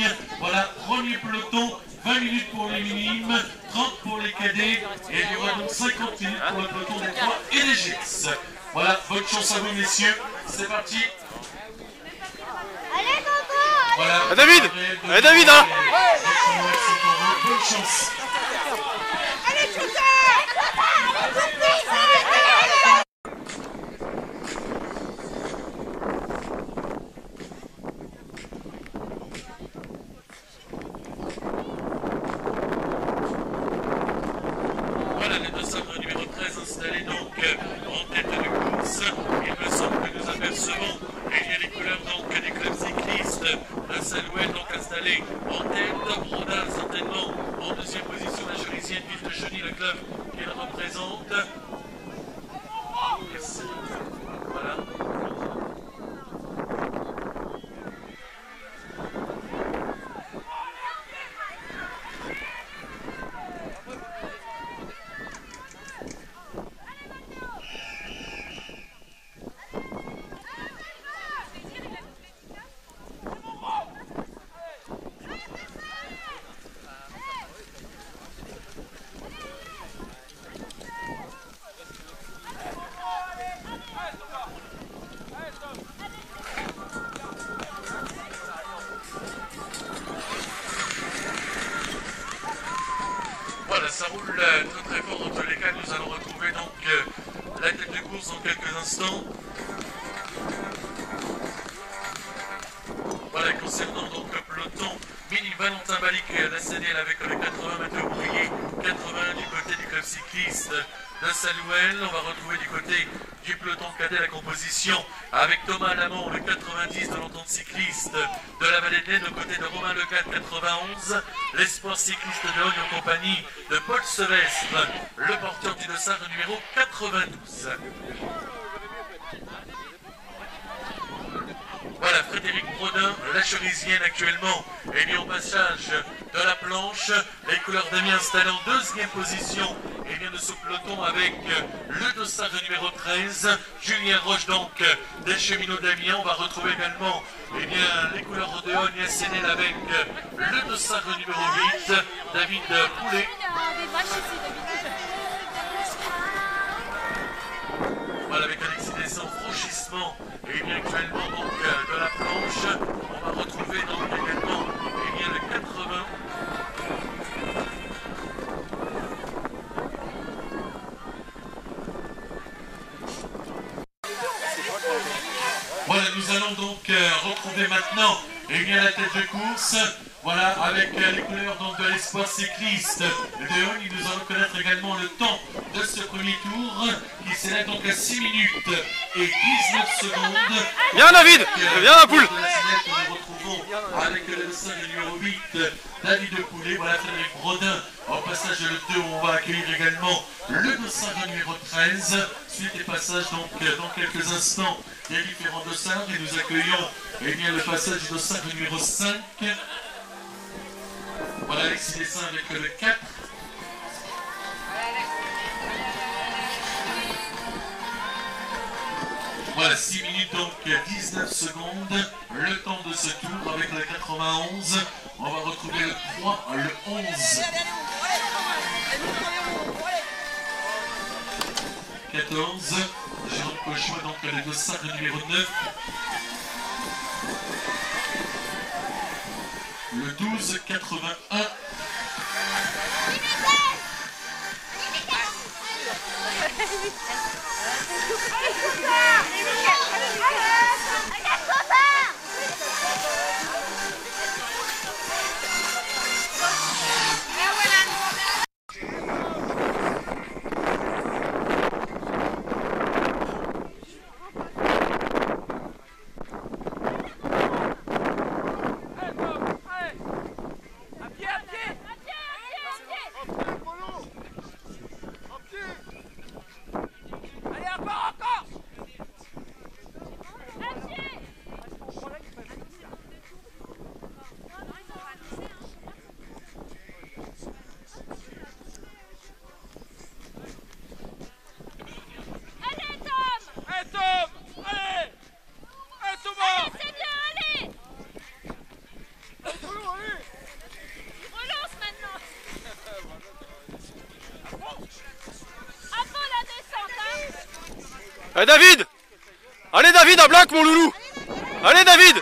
Voilà, premier peloton, 20 minutes pour les minimes, 30 pour les cadets, et il y aura donc 50 minutes pour le peloton des 3 et des GX. Voilà, bonne chance à vous messieurs, c'est parti. Allez Coco, voilà, David, David hein. Bonne chance. Allez Chouchard. Voilà les deux sabres numéro 13 installés donc en tête de course. Il me semble que nous apercevons il y a les couleurs donc des clubs cyclistes de Salouette donc installés en tête. Brodin certainement en deuxième position, la Cherisienne Ville de Cheny, le club qu'il représente. Merci. Voilà. Voilà, ça roule très très fort dans tous les cas. Nous allons retrouver donc la tête de course dans quelques instants. Voilà, concernant donc le peloton, Mini Valentin Balic, la CDL avec le 80 Mathieu Brouillet, 80 du côté du club cycliste de Salouel. On va retrouver du côté du peloton cadet la composition avec Thomas Lamont, le 90 de l'entente cycliste de la Vallée de l'Aisne, au côté de Romain Legat, 91, l'espoir cycliste de Hogne en compagnie de Paul Sevestre, le porteur du dossard numéro 92. Voilà, Frédéric Brodin, la Cherisienne actuellement, est mis au passage de la planche. Les couleurs d'Amiens installées en deuxième position. Et bien de ce peloton avec le dossard numéro 13, Julien Roche donc des cheminots d'Amiens. On va retrouver également les couleurs de Hogne SNL avec le dossard numéro 8, David Poulet. Voilà, avec Alexis Descend, franchissement, et bien actuellement donc de la planche, on va retrouver donc également le 80. Voilà, nous allons donc retrouver maintenant la tête de course. Voilà, avec les couleurs donc de l'espoir cycliste de Hogne. Nous allons connaître également le temps de ce premier tour qui s'élève donc à 6 minutes et 19 secondes. Viens David, viens la poule. Nous retrouvons avec le 5 numéro 8, David Poulet. Voilà, Frédéric Brodin. Au passage le 2, on va accueillir également le dossard numéro 13. Suite et passage donc dans quelques instants des différents dossards. Et nous accueillons le passage du dossard numéro 5. Voilà, Alexis Dessin avec le 4. Voilà, 6 minutes donc 19 secondes. Le temps de ce tour avec le 91. On va retrouver le 3, le 11. 14. Jérôme Cochon, donc le dossard numéro 9. Le 12, 81. Allez David! Allez David à Black mon loulou! Allez David!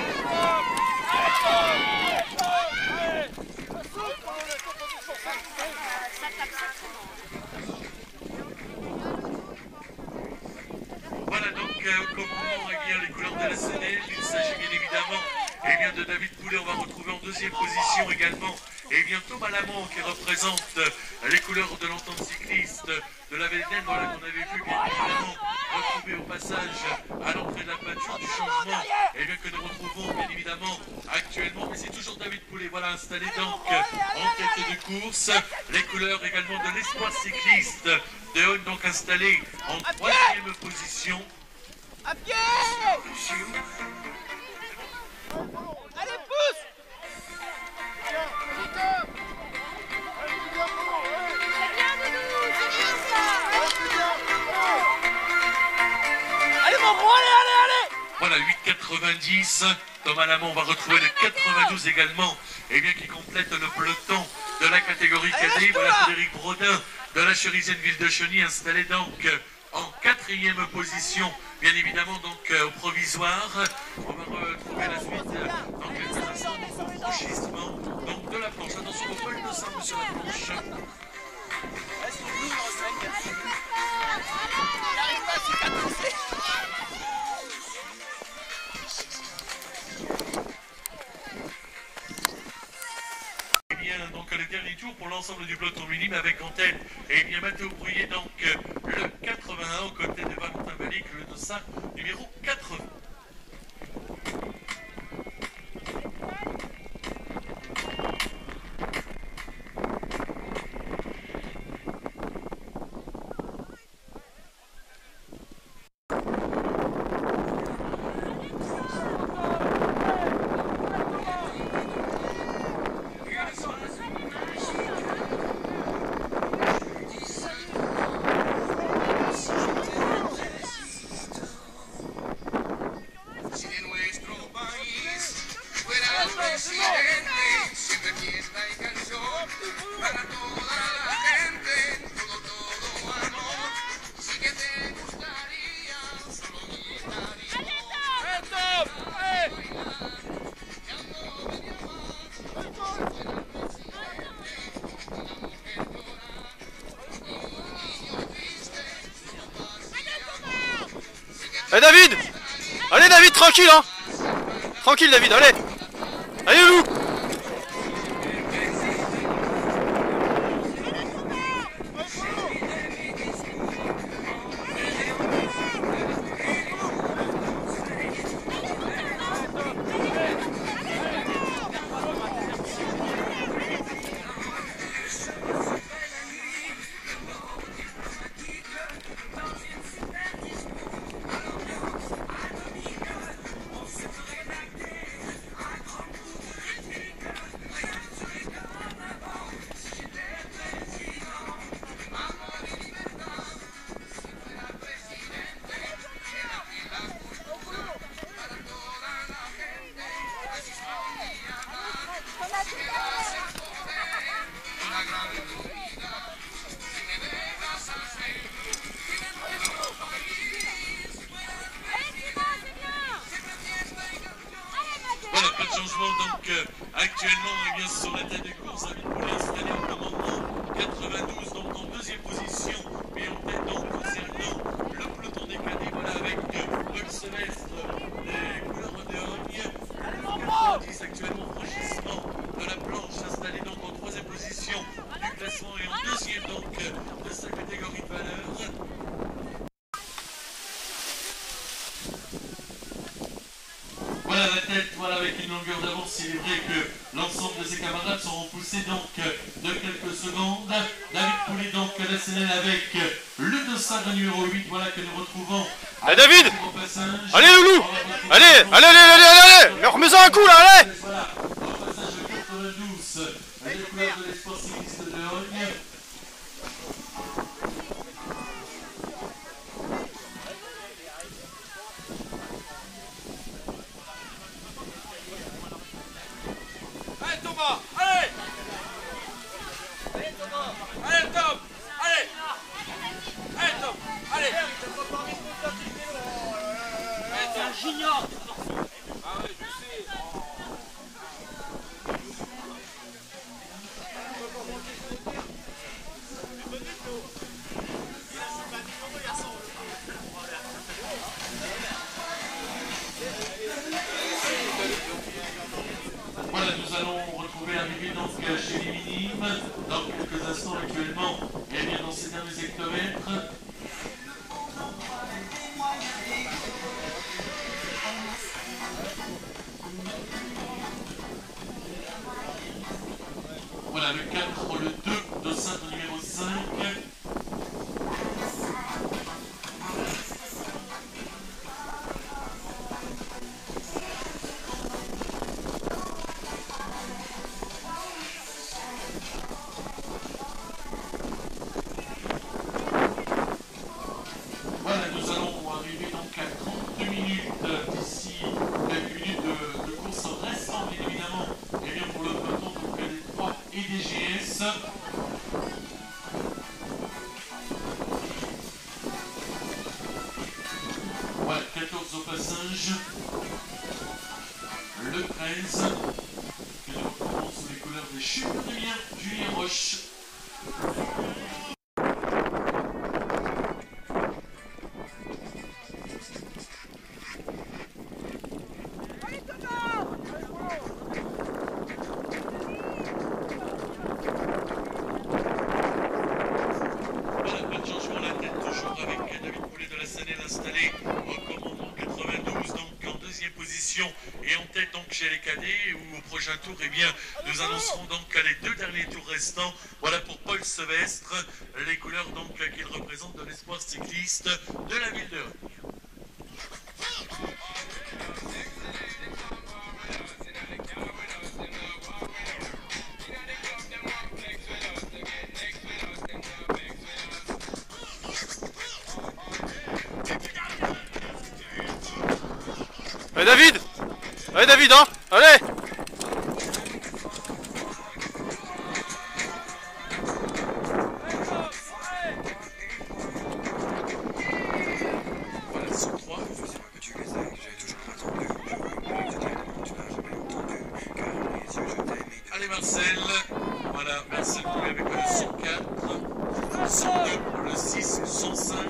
Voilà donc comme moment les couleurs de la Sénèche, il s'agit bien évidemment de David Poulet. On va retrouver en deuxième position également Thomas Lamont qui représente les couleurs de l'entente cycliste de la Védène, voilà qu'on avait vu bien évidemment retrouver au passage à l'entrée de la peinture du changement que nous retrouvons bien évidemment actuellement, mais c'est toujours David Poulet, voilà installé donc en tête de course. Les couleurs également de l'espoir cycliste de Haute donc installé en troisième position. À pied! Allez, pousse! Allez mon gros, allez! Voilà, 8,90. Thomas Lamont va retrouver le 92 également, qui complète le peloton de la catégorie cadet. Voilà Frédéric Brodin de la Cherisienne Ville de Cheny installé donc en quatrième position, bien évidemment donc au provisoire. On va retrouver la suite dans quelques instants au franchissement donc de la planche. Attention au vol de simple sur la planche. Donc le dernier tour pour l'ensemble du peloton minime avec en tête Mathéo Brouillet, donc le 81 aux côtés de Valentin Balic, le dossard numéro 80. Allez David! Allez David, tranquille hein! Tranquille David, allez! Allez loup! Voilà, pas de changement donc actuellement sur la tête de course avec Poulet installé en commandement 92 donc en deuxième position, mais en tête donc concernant le peloton des cadets, voilà avec Paul Semestre des couleurs de Hogne, 90 actuellement franchissement de la planche installé donc en troisième position du classement et en deuxième donc de sa catégorie de valeur. Voilà la tête, voilà avec une longueur d'avance, il est vrai que l'ensemble de ses camarades sont repoussés donc de quelques secondes. David Poulet donc la scène avec le dossard numéro 8, voilà que nous retrouvons. Allez David! Allez loulou! Allez! Mais remets-en un coup là, allez! Voilà, au passage 92, les couleurs de l'espoir cycliste de Hogne. Allez Thomas, allez! Allez Thomas! Allez Tom! Allez! Allez Tom! Allez! j'ignore. Ah ouais, je sais. Voilà, nous allons retrouver arrivé donc chez les minimes dans quelques instants actuellement, et bien dans ces derniers hectomètres. Voilà, le 4, le 2, de cintre numéro 5. Voilà, nous allons arriver donc à 32 minutes d'ici quelques minutes de course restant, bien évidemment, et bien pour le peloton donc des 3 et des GS. Voilà, 14 au passage. Le 13, que nous retrouvons sous les couleurs des chutes de Julien Roche. Et en tête donc chez les cadets, où au prochain tour, eh bien, nous annoncerons donc les 2 derniers tours restants. Voilà pour Paul Sevestre, les couleurs donc qu'il représente de l'espoir cycliste de la ville de Rennes. Allez David! Allez David, hein! Allez! Voilà, sur 3. Allez Marcel, voilà, Marcel Poulet avec le 104, 102, le 6, 105.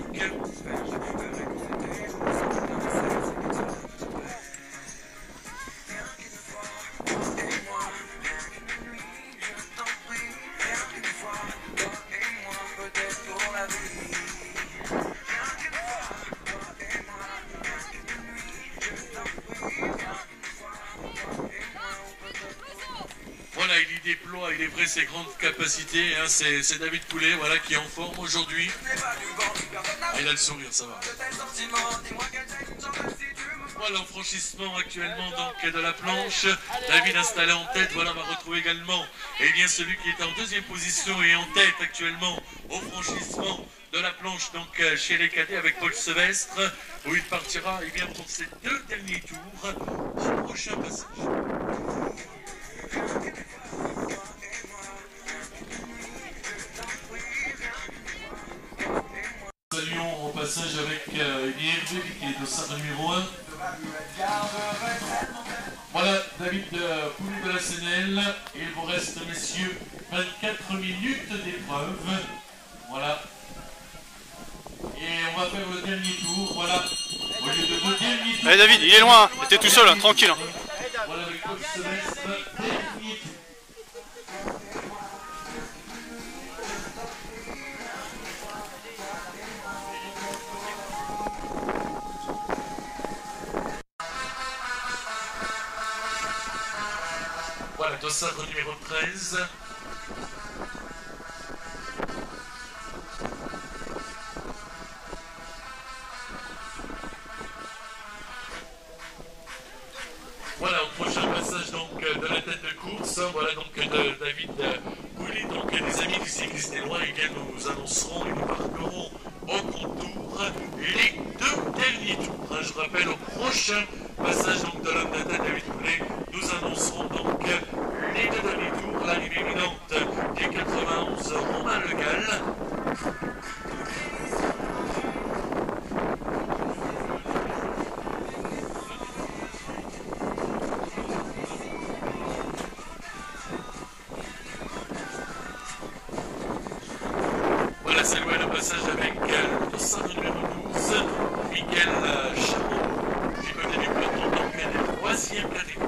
Voilà, il y déploie, il est vrai, ses grandes capacités. Hein, c'est David Poulet, voilà, qui est en forme aujourd'hui. Ah, il a le sourire, ça va. Voilà, en franchissement actuellement donc de la planche. David installé en tête, voilà, on va retrouver également bien celui qui est en deuxième position et en tête actuellement au franchissement de la planche, donc chez les cadets avec Paul Sevestre, où il partira bien pour ses 2 derniers tours au prochain passage. Saluons au passage avec Hervé qui est au centre numéro 1. Voilà, David Poulet de la Sénelle. Il vous reste, messieurs, 24 minutes d'épreuve. Voilà. Et on va faire le dernier tour. Voilà. Au lieu de 2 derniers tours. Allez David, il est loin, hein. T'es tout seul, hein, tranquille. Hein. Voilà, avec Paul Sevestre, dernier tour. Voilà, dossard numéro 13. Voilà, au prochain passage donc de la tête de course, voilà donc de David Poulet, donc les amis du cycliste loin, et bien nous annoncerons et nous marquerons au contour les 2 derniers tours. Je rappelle, au prochain passage donc de l'homme de tête David Poulet, nous annoncerons donc les 2 derniers tours, l'arrivée imminente du 91 Romain Le Gall. la Salouel au passage avec le dossard numéro 12, Miguel Chameau, du côté du peloton, donc elle est 3e catégorie.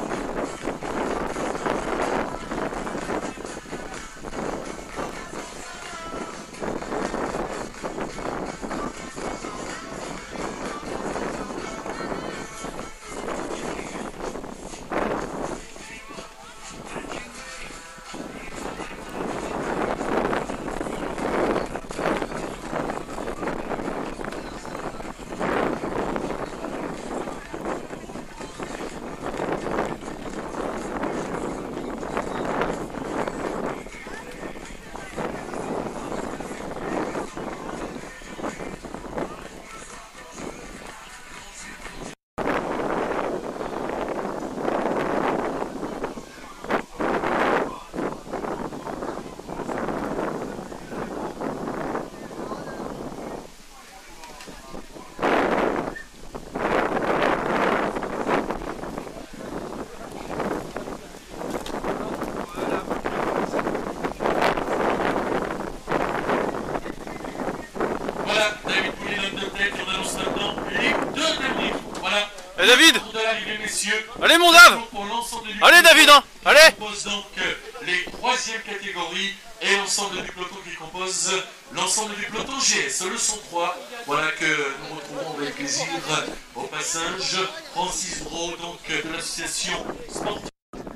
Et David, allez mon Dave. Allez David, hein. Allez. On compose donc les 3e catégories et l'ensemble du peloton qui compose l'ensemble du peloton GS. Leçon 3, voilà que nous retrouvons avec plaisir au passage Francis Brault, donc de l'association sportive.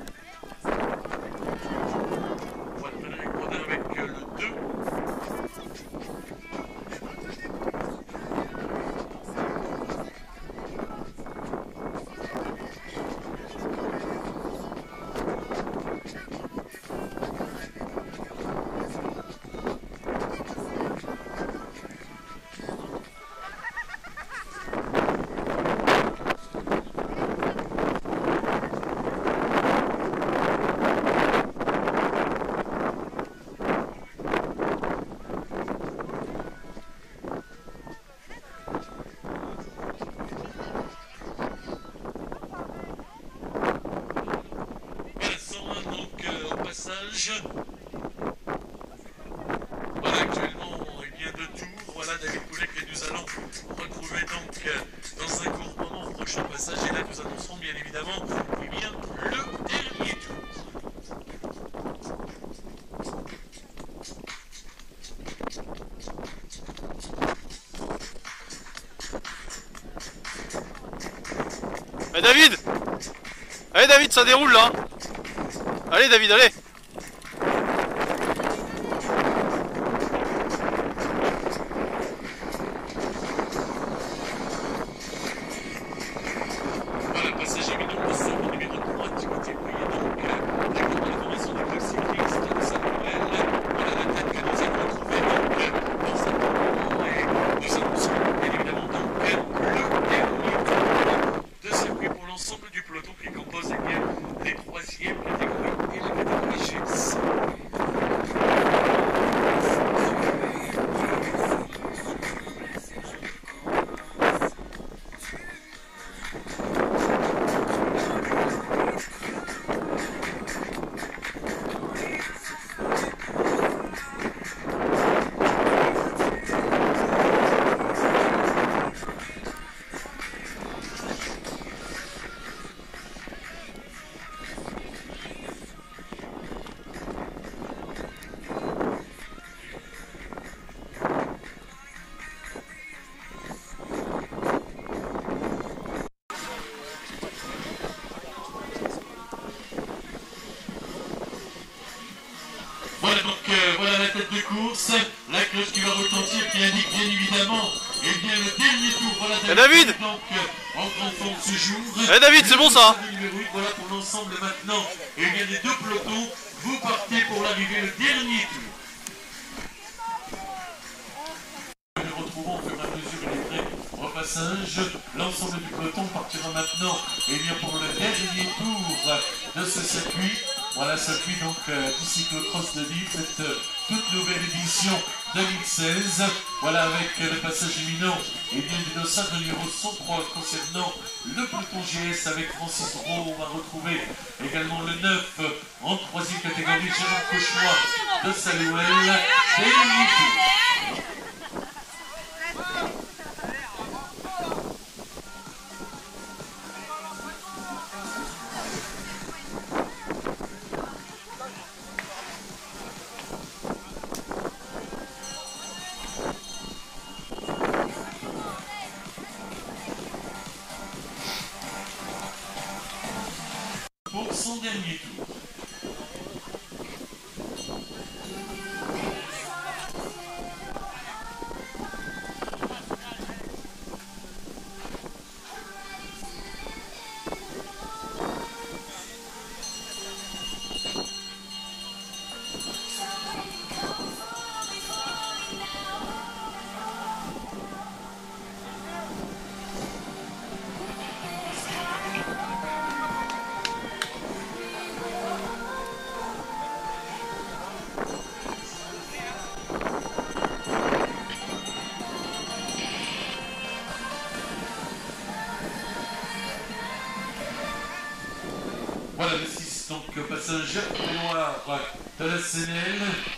Voilà, Frédéric Brodin avec le 2. Voilà, actuellement il vient de Tours, voilà David Poulet que nous allons retrouver donc dans un court moment au prochain passage et là nous annoncerons bien évidemment eh bien, le dernier tour. David. Allez David, ça déroule là. Allez David, allez. Voilà, passage évident de ce numéro 3 du côté voyez donc la courbe de formation du club cycliste de Saint-Noël. Voilà la tête que nous avons retrouvée donc dans un moment et nous annoncerons bien évidemment donc le dernier tour de circuit pour l'ensemble du peloton qui compose eh bien, les 3e catégories et la catégorie GS. Voilà donc voilà la tête de course, la cloche qui va retentir qui indique bien évidemment eh bien, le dernier tour. Voilà David donc en grande forme ce jour. David, c'est bon ça. Voilà pour l'ensemble maintenant. Et bien les deux pelotons, vous partez pour l'arrivée le dernier tour. Nous retrouvons au fur et à mesure les frais au passage. L'ensemble du peloton partira maintenant et bien pour le dernier tour de ce circuit. Voilà, circuit donc du cyclocross de Lille, cette toute nouvelle édition 2016. Voilà avec le passage imminent et bien du dossard numéro 103 concernant le peloton GS avec Francis Brault. On va retrouver également le 9 en 3e catégorie, Jérôme Cauchois de Salouel. Dernier tour. passage noir de la CNL.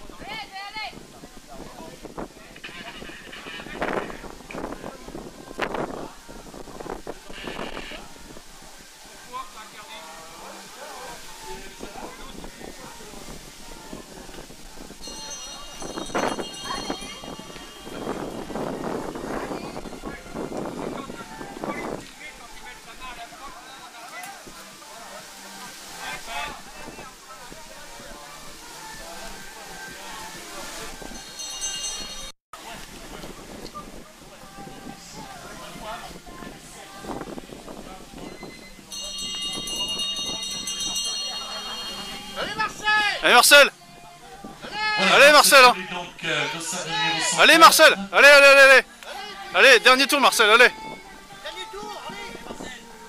Allez Marcel! Allez Marcel! Hein. Allez Marcel! Allez, allez, allez, allez! Allez, dernier tour Marcel, allez! Dernier tour, allez.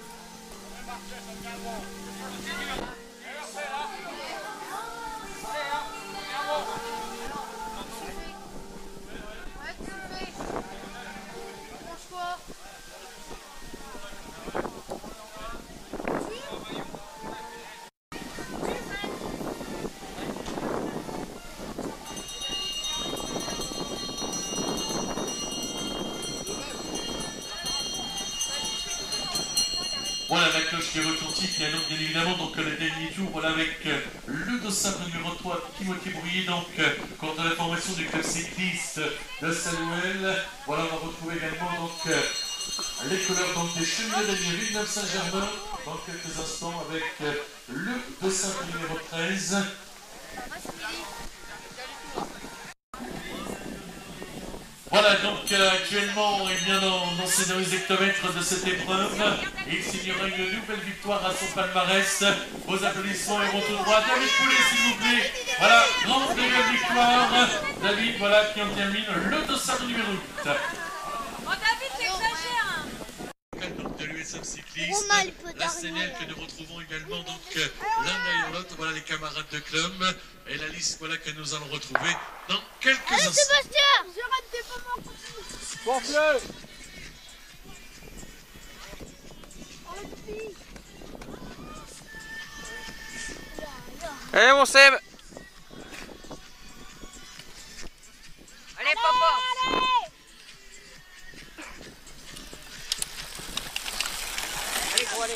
Voilà la cloche qui retentit, qui annonce bien évidemment donc le dernier tour, voilà avec le dossard numéro 3, Timothée Brouillet, donc contre la formation du club cycliste de Salouel. Voilà, on va retrouver également donc les couleurs donc des cheminots d'Amiens Villeneuve-Saint-Germain dans quelques instants avec le dossard numéro 13. Voilà donc actuellement dans ces 9 hectomètres de cette épreuve, il signera une nouvelle victoire à son palmarès. Vos applaudissements iront tout droit. David Poulet s'il vous plaît. Voilà, grande nouvelle victoire. David, voilà qui en termine le dossard numéro 8. Oh David, t'exagères! Donc de l'USM Cycliste, la CNL que nous retrouvons également donc l'un derrière l'autre, voilà les camarades de club et la liste voilà que nous allons retrouver dans quelques instants. Sébastien! Je rate des moments. Gonfle. Allez mon Seb! Allez papa! Allez, faut aller.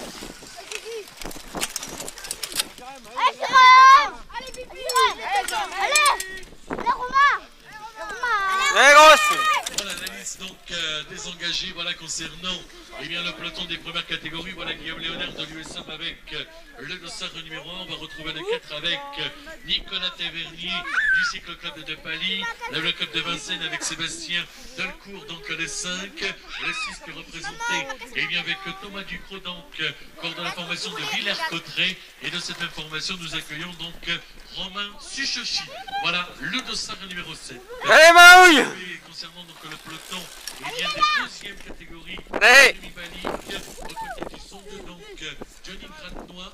Allez Jérôme! Allez Bibi! Allez! Allez Romain! Allez grosse! Voilà la liste donc des engagés voilà, concernant eh bien, le peloton des premières catégories. Voilà Guillaume Léonard de l'USM avec le dossard numéro 1. On va retrouver le 4 avec Nicolas Tavernier du cycle club de Palis, le club de Vincennes avec Sébastien Delcourt, donc les 5, le 6 qui est représenté eh bien, avec Thomas Ducrot, donc corps de la formation de Villers-Cotterêts. Et de cette information, nous accueillons donc Romain Suchochi. Voilà le dossard numéro 7. Allez Mahouille! Et concernant donc le peloton, il vient de deuxième catégorie. Allez! Au côté du son de donc Johnny Gratenois.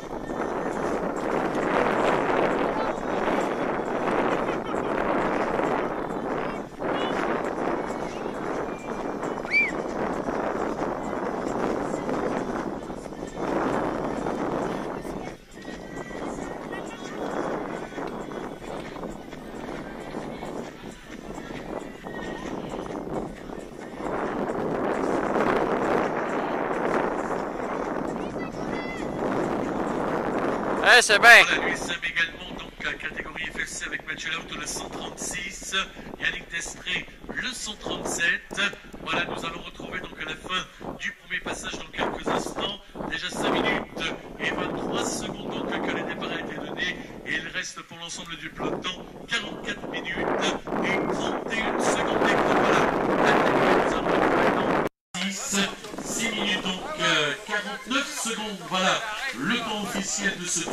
Ouais, c'est bien. Voilà, l'USM également, donc catégorie FFC avec Mathieu Laut le 136, Yannick Destré le 137. Voilà, nous allons retrouver donc à la fin du premier passage dans quelques instants. Déjà 5 minutes et 23 secondes donc que les départs a été donné. Et il reste pour l'ensemble du peloton 44 minutes et 31 secondes. Voilà, nous allons retrouver dans 6 minutes donc 49 secondes. Voilà le temps officiel de ce tour.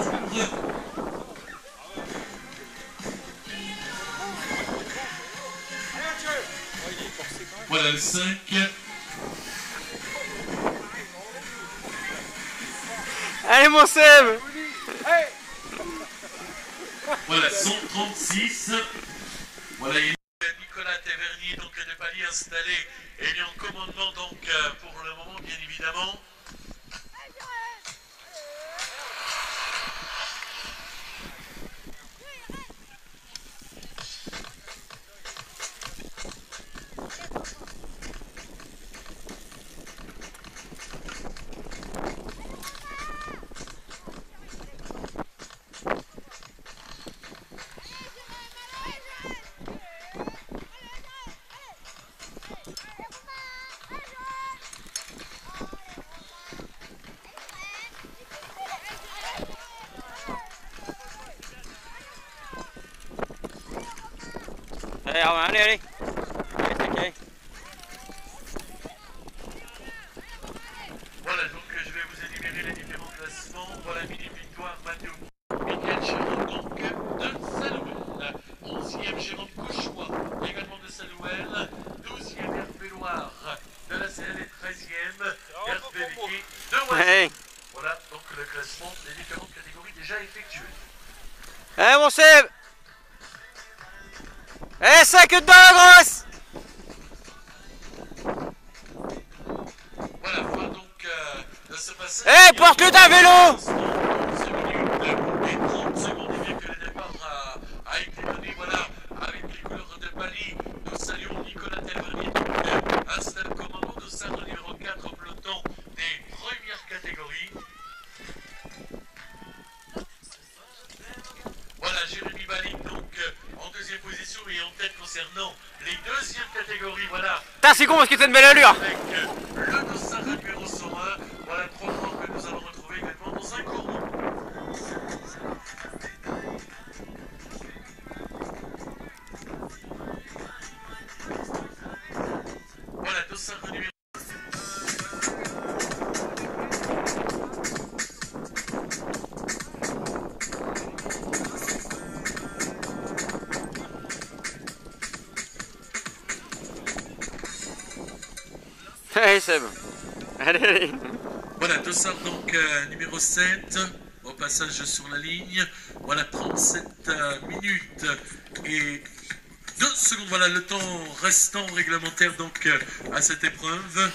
Voilà le 5. Allez mon Seb! Voilà 136. Voilà Nicolas Tavernier donc de Palis installé et bien en commandement donc pour le moment bien évidemment. Allez, Romain, allez, allez. Okay. Voilà, donc je vais vous énumérer les différents classements. Voilà, mini-victoire, Mathieu Michael Jérôme, donc de Salouel. 11e Jérôme Cauchois, également de Salouel. 12e Hervé Loire de la CL et 13e Hervé Végué de Oisy. Hey. Voilà, donc le classement des différentes catégories déjà effectuées. Eh mon Seb. Eh, 5 dedans la grosse. Voilà, voilà donc ce passage. Eh, porte-le d'un vélo. 11 minutes et 30 secondes, et bien que le départ a été donné, voilà, avec les couleurs de Bali, nous saluons Nicolas Tavernier, installe commandant de Sarre numéro 4 au peloton des premières catégories. Voilà, Jérémy Balic, donc en deuxième position et en tête concernant les deuxièmes catégories, voilà. Putain, c'est con parce que t'as une belle allure. Avec le dossard numéro 101, voilà 3 points que nous allons retrouver également dans un cours. Voilà, dossard numéro. Allez Seb. Allez, allez. Voilà, dossard donc numéro 7, au passage sur la ligne. Voilà, 37 minutes et 2 secondes. Voilà le temps restant réglementaire donc à cette épreuve.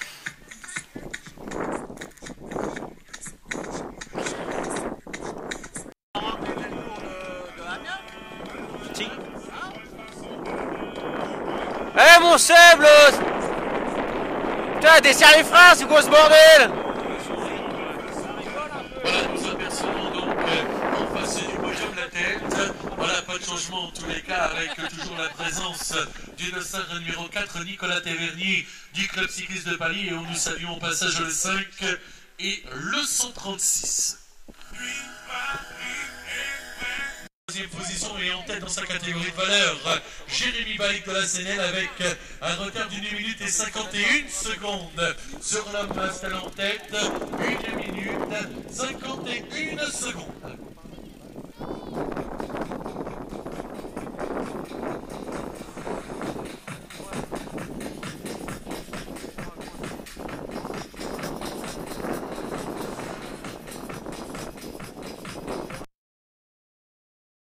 Eh mon Seb, l'os. Putain, desserre les freins, c'est quoi ce bordel? Voilà, nous apercevons donc en face du podium la tête. Voilà, pas de changement en tous les cas, avec toujours la présence du dossard numéro 4, Nicolas Tavernier, du club cycliste de Paris, et où nous saluons au passage le 5 et le 136. Deuxième position et en tête dans sa catégorie de valeur, Jérémy Balic de la CNL avec un retard d'une minute et 51 secondes sur l'homme installé en tête, 1 minute 51 secondes.